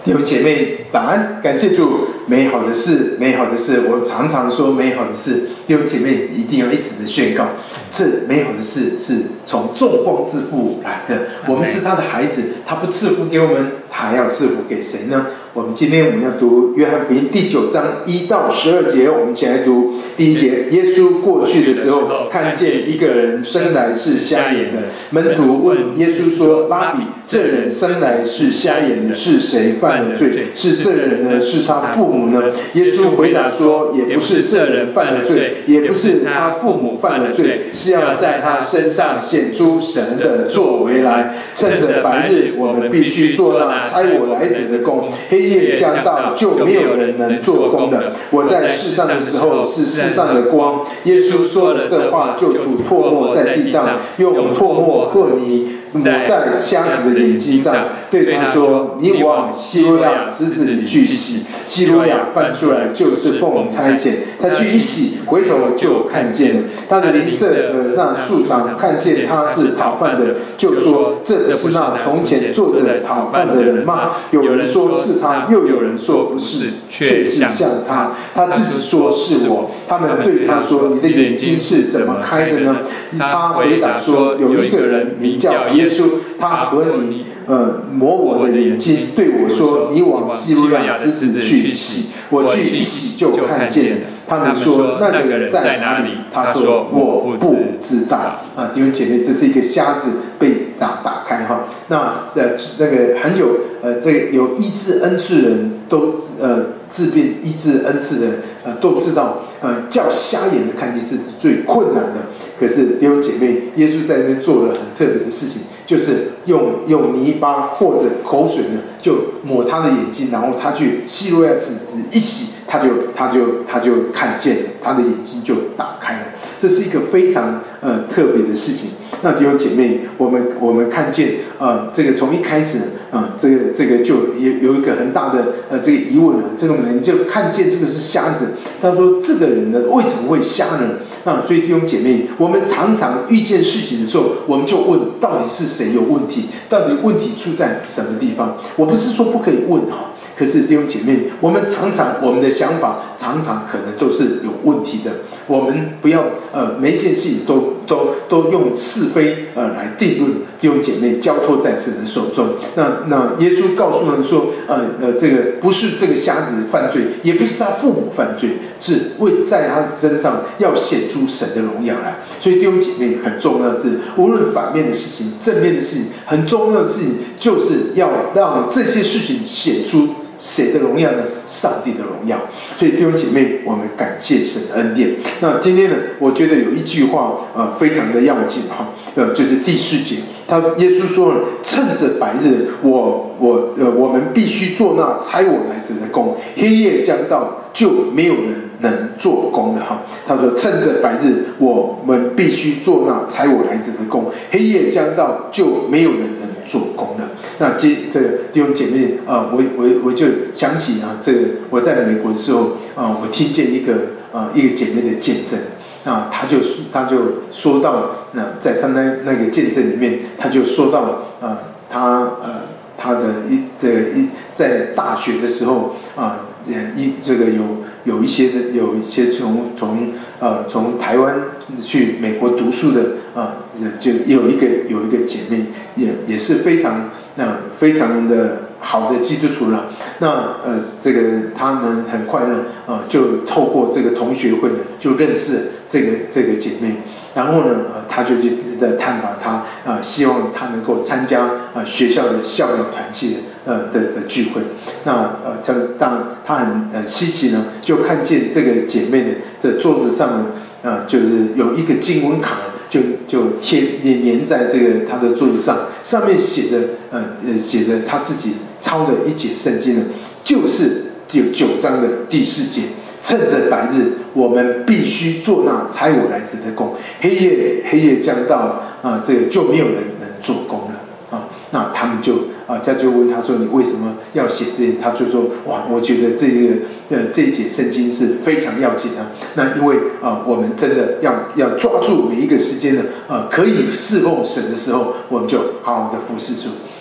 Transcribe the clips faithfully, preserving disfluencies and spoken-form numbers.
弟兄姐妹早安，感谢主，美好的事，美好的事，我常常说美好的事，弟兄姐妹一定要一直的宣告，这美好的事是从众光之父来的，我们是他的孩子，他不赐福给我们，他还要赐福给谁呢？我们今天我们要读约翰福音第九章一到十二节，我们一起来读第一节。耶稣过去的时候，看见一个人生来是瞎眼的，门徒问耶稣说：“拉比，这人生来是瞎眼的，是谁犯了罪？是这人呢？是他父母呢？”耶稣回答说：“也不是这人犯了罪，也不是他父母犯了罪，是要在他身上显出神的作为来。趁着白日，我们必须做那差我来者的工。黑夜将到，就没有人能做工的。我在世上的时候是世上的光。”耶稣说了这话，就吐唾沫在地上，用唾沫和泥抹在瞎子的眼睛上，对他说：“你往西罗亚池子里去洗。”西罗亚翻出来，就是奉差遣。他去一洗，回头就看见了。他的邻舍和那素常看见他是讨饭的，就说：“这不是那从前坐着讨饭的人吗？”有人说是他，又有人说不是，却是像他。他自己说是我。他们对他说：“你的眼睛是怎么开的呢？”他回答说：“有一个人名叫耶稣，他和你呃抹我的眼睛，对我说：你往西罗亚池子去洗。我去一洗就看见了。”他们说：“那个人在哪里？”他说：“我不知道。”啊，弟兄姐妹，这是一个瞎子被打打开哈。那呃那个很有呃这个有医治恩赐的人都呃治病医治恩赐的人呃都知道，呃叫瞎眼的看见是最困难的。可是弟兄姐妹，耶稣在那边做了很特别的事情，就是用用泥巴或者口水呢，就抹他的眼睛，然后他去西罗亚池子一洗，他就他就他就看见了，他的眼睛就打开了。这是一个非常呃特别的事情。那弟兄姐妹，我们我们看见呃这个从一开始啊、呃，这个这个就有有一个很大的呃这个疑问啊，这种人就看见这个是瞎子，他说这个人呢为什么会瞎呢？啊，所以弟兄姐妹，我们常常遇见事情的时候，我们就问到底是谁有问题？到底问题出在什么地方？我不是说不可以问哈。可是弟兄姐妹，我们常常我们的想法常常可能都是有问题的。我们不要呃每一件事情都都都用是非呃来定论。弟兄姐妹，交托在神的手中。那那耶稣告诉他们说，呃呃，这个不是这个瞎子犯罪，也不是他父母犯罪，是为在他身上要显出神的荣耀来。所以弟兄姐妹，很重要的是，无论反面的事情、正面的事情，很重要的事情就是要让这些事情显出谁的荣耀呢？上帝的荣耀。所以弟兄姐妹，我们感谢神的恩典。那今天呢，我觉得有一句话呃非常的要紧哈，呃就是第四节，他耶稣说了，趁着白日，我我呃我们必须做那差我来者的工，黑夜将到，就没有人能做工了哈。他说趁着白日，我们必须做那差我来者的工，黑夜将到，就没有人能做工了。那接这个弟兄姐妹啊、呃，我我我就想起啊，这个我在美国的时候啊、呃，我听见一个啊、呃、一个姐妹的见证啊，她就她就说到，那在她那那个见证里面，她就说到啊、呃，她呃她的一这个一在大学的时候啊，一这个有有一些的有一些从从呃从台湾去美国读书的啊，就有一个有一个姐妹也也是非常。那非常的好的基督徒了。那呃，这个他们很快呢，啊、呃，就透过这个同学会呢，就认识这个这个姐妹。然后呢，呃，他就去的探访她，啊、呃，希望她能够参加啊、呃、学校的校友团契呃的的聚会。那呃，这当他很呃稀奇呢，就看见这个姐妹的的桌子上呢，啊、呃，就是有一个经文卡。就就贴粘粘在这个他的桌子上，上面写着呃呃写着他自己抄的一节圣经呢，就是有九章的第四节。趁着白日，我们必须做那差我来者的工；黑夜黑夜将到啊、呃，这个就没有人能做工了啊。那他们就啊，他就问他说：“你为什么要写这些？”他就说：“哇，我觉得这个呃这一节圣经是非常要紧啊。那因为啊、呃，我们真的要要抓住每一个时间呢，啊、呃，可以侍奉神的时候，我们就好好的服侍主。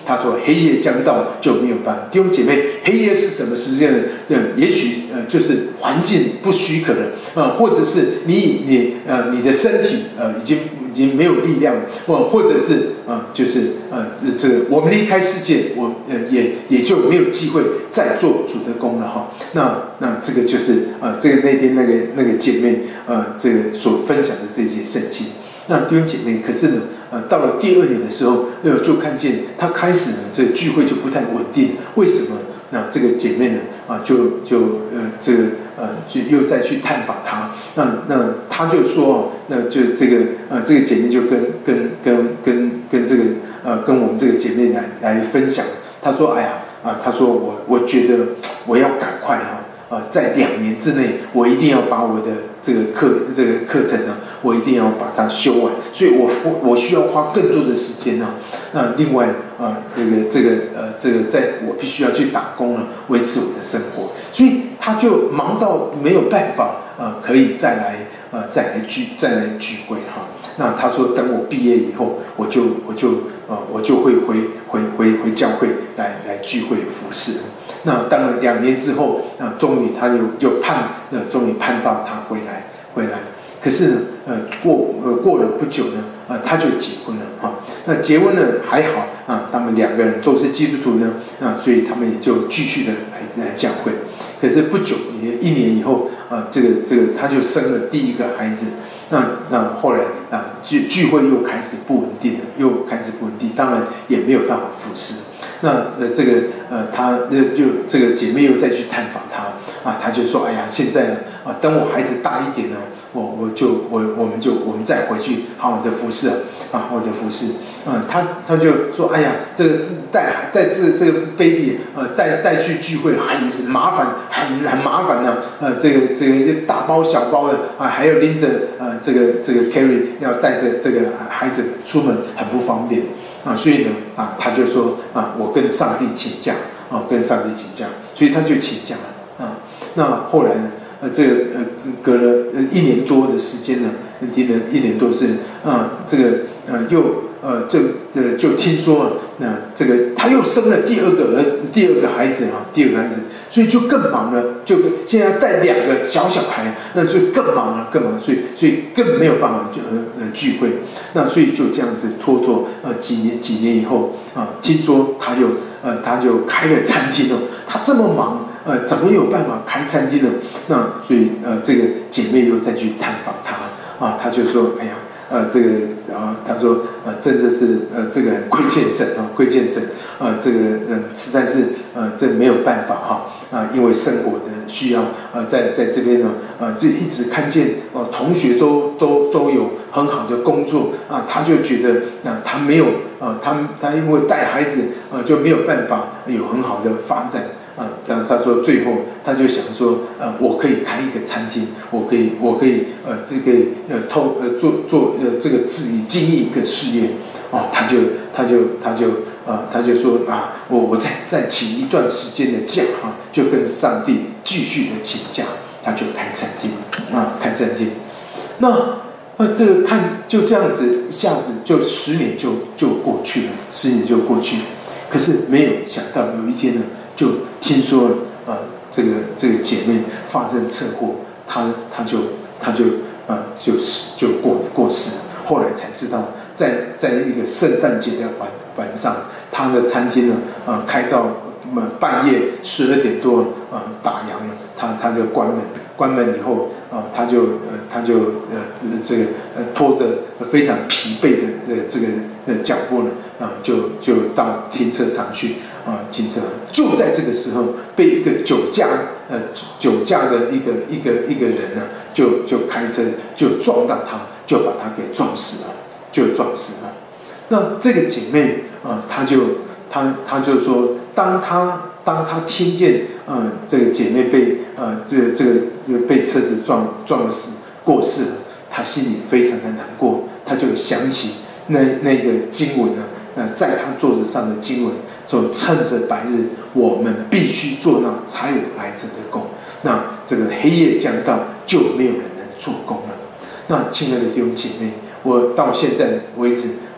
他说黑夜将到就没有办法。弟兄姐妹，黑夜是什么时间呢？嗯，也许呃就是环境不许可的，呃，或者是你你呃你的身体呃已经已经没有力量，或或者是呃就是呃这个我们离开世界，我呃也也就没有机会再做主的工了哈。那那这个就是呃这个那天那个那个姐妹呃这个所分享的这些圣经。那弟兄姐妹，可是呢，呃，到了第二年的时候，呃，就看见他开始呢，这个聚会就不太稳定。为什么？那这个姐妹呢，啊，就就呃，这个呃，就又再去探访他。那那他就说，那就这个呃，这个姐妹就跟跟跟跟跟这个呃，跟我们这个姐妹来来分享。她说，哎呀，啊，她说我我觉得我要赶快哈。呃，在两年之内，我一定要把我的这个课这个课程呢，我一定要把它修完，所以我我我需要花更多的时间呢。那另外啊，这个这个呃这个，在我必须要去打工呢，维持我的生活，所以他就忙到没有办法呃，可以再来呃再来聚再来聚会哈。那他说，等我毕业以后，我就我就呃我就会回回回回教会来来聚会服侍。那当然，两年之后，啊，终于他就就盼，呃，终于盼到他回来，回来。可是呢，呃，过呃过了不久呢，啊，他就结婚了哈。那结婚呢还好啊，他们两个人都是基督徒呢，啊，所以他们也就继续的来来教会。可是不久，也一年以后，啊，这个这个他就生了第一个孩子。那那后来啊，聚聚会又开始不稳定了，又开始不稳定，当然也没有办法服侍。那呃这个呃他呃就这个姐妹又再去探访他啊，他就说，哎呀，现在呢啊，等我孩子大一点呢，我我就我我们就我们再回去好好的服侍啊，好好的服侍。嗯，他他就说，哎呀，这个带带这这个 baby 呃带带去聚会很麻烦，很很麻烦呢、啊。呃，这个这个大包小包的啊，还要拎着呃这个这个 carry 要带着这个孩子出门，很不方便。啊，所以呢，啊，他就说啊，我跟上帝请假，啊，跟上帝请假，所以他就请假了啊。那后来呢，呃，这个呃隔了呃一年多的时间呢，听了一年多是啊，这个呃又呃就呃就听说了，那、呃、这个他又生了第二个儿子，第二个孩子啊，第二个孩子。所以就更忙了，就现在带两个小小孩，那就更忙了，更忙，所以所以更没有办法就呃呃聚会，那所以就这样子拖拖呃几年几年以后啊，听说他就呃他就开了餐厅了，他这么忙呃怎么有办法开餐厅呢？那所以呃这个姐妹又再去探访他啊，他就说哎呀呃这个啊他说呃真的是呃这个亏欠神啊亏欠神啊这个呃实在是呃这没有办法哈。啊，因为生活的需要，呃，在在这边呢，呃，就一直看见哦、呃，同学都都都有很好的工作啊，他就觉得那、呃、他没有啊，他他因为带孩子啊、呃，就没有办法有很好的发展啊。但他说最后他就想说，呃，我可以开一个餐厅，我可以我可以呃这个呃透呃做做呃这个自己经营一个事业哦，他就他就他就啊、呃、他就说啊，我我再再请一段时间的假哈。啊就跟上帝继续的请假，他就开餐厅啊，开餐厅。那呃，这个看就这样子，一下子就十年就就过去了，十年就过去了。可是没有想到有一天呢，就听说了啊，这个这个姐妹发生车祸，她她就她就啊就就过过世了。后来才知道，在在一个圣诞节的晚晚上，她的餐厅呢啊开到。那么半夜十二点多啊、呃、打烊了，他他就关门，关门以后啊、呃、他就呃他就呃这个呃拖着非常疲惫的呃这个呃脚步呢啊、呃、就就到停车场去啊、呃、停车，就在这个时候被一个酒驾呃酒驾的一个一个一个人呢就就开车就撞到他，就把他给撞死了，就撞死了。那这个姐妹啊、呃，她就她她就说。当他当他听见，嗯，这个姐妹被呃这个这个这个被车子撞撞死过世了，他心里非常的难过，他就想起那那个经文呢，呃，在他桌子上的经文，说趁着白日，我们必须做那差我来者的工。那这个黑夜将到，就没有人能做工了。那亲爱的弟兄姐妹，我到现在为止，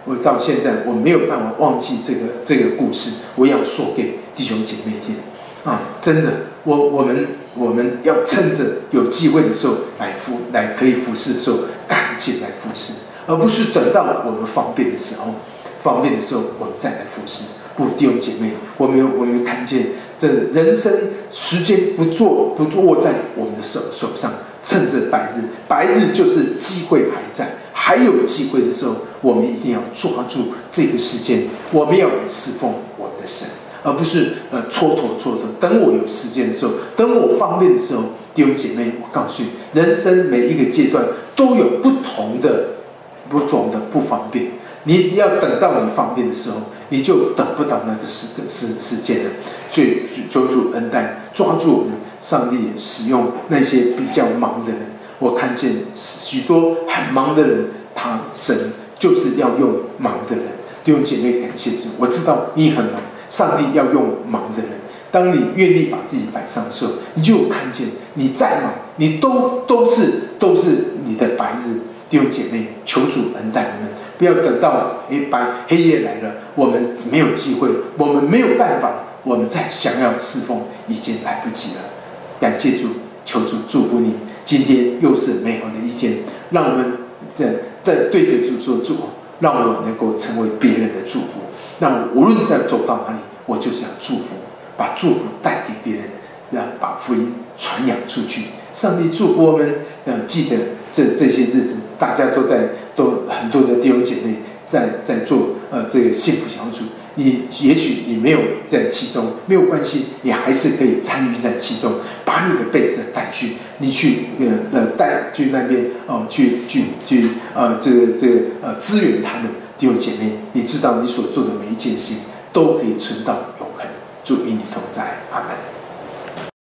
我到现在我没有办法忘记这个这个故事，我要说给弟兄姐妹听啊！真的，我我们我们要趁着有机会的时候来服来可以服侍的时候，赶紧来服侍，而不是等到我们方便的时候，方便的时候我们再来服侍。不，弟兄姐妹，我们有我们看见这人生时间不做不握在我们的手手上，趁着白日，白日就是机会还在，还有机会的时候，我们一定要抓住这个时间，我们要来侍奉我们的神，而不是呃蹉跎蹉跎。等我有时间的时候，等我方便的时候，弟兄姐妹，我告诉你，人生每一个阶段都有不同的不同的不方便。你要等到你方便的时候，你就等不到那个时时时间了。所以求主恩待，抓住我们。上帝也使用那些比较忙的人，我看见许多很忙的人，他神就是要用忙的人。弟兄姐妹，感谢主，我知道你很忙，上帝要用忙的人。当你愿意把自己摆上的时候，你就有看见，你再忙，你都都是都是你的白日。弟兄姐妹，求主恩待我们，不要等到黑白黑夜来了，我们没有机会，我们没有办法，我们再想要侍奉已经来不及了。感谢主，求主祝福你，今天又是美好的一天，让我们在在对着主说：主，让我能够成为别人的祝福，让我无论在走到哪里，我就是要祝福，把祝福带给别人，让把福音传扬出去。上帝祝福我们，嗯，记得这这些日子，大家都在都很多的弟兄姐妹在在做呃这个幸福小组。你也许你没有在其中，没有关系，你还是可以参与在其中，把你的贝斯带去，你去呃呃带去那边哦、呃，去去去呃这个这个呃支援他们弟兄姐妹，你知道你所做的每一件事都可以存到永恒。祝与你同在，阿门。